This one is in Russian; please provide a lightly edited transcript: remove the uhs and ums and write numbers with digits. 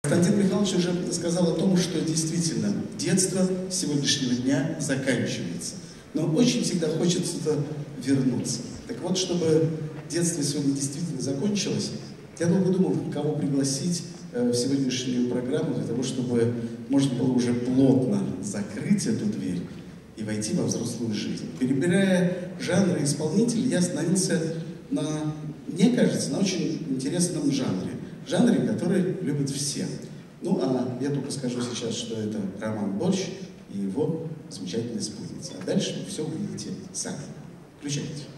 Константин Михайлович уже сказал о том, что действительно детство сегодняшнего дня заканчивается. Но очень всегда хочется вернуться. Так вот, чтобы детство сегодня действительно закончилось, я долго думал, кого пригласить в сегодняшнюю программу для того, чтобы можно было уже плотно закрыть эту дверь и войти во взрослую жизнь. Перебирая жанры исполнителей, я остановился на, мне кажется, на очень интересном жанре. Жанре, который любят все. Ну, а я только скажу сейчас, что это Роман Борщ и его замечательная спутница. А дальше вы все увидите сами. Включайте.